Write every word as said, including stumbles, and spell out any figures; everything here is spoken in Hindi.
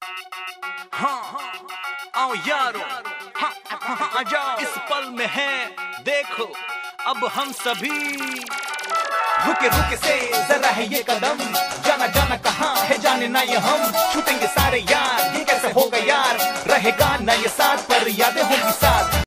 हाँ आओ यारो, हाँ हाँ आ जाओ, इस पल में है देखो अब हम सभी। रुके रुके से जरा है ये कदम, जाना जाना कहाँ है जाने ना ये हम, छूटेंगे